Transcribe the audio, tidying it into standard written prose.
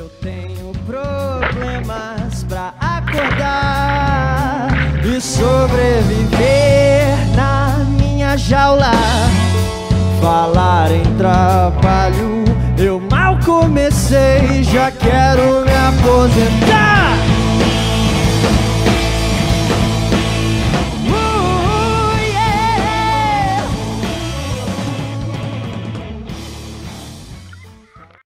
Eu tenho problemas pra acordar e sobreviver na minha jaula. Falar em trabalho, eu mal comecei, já quero me aposentar.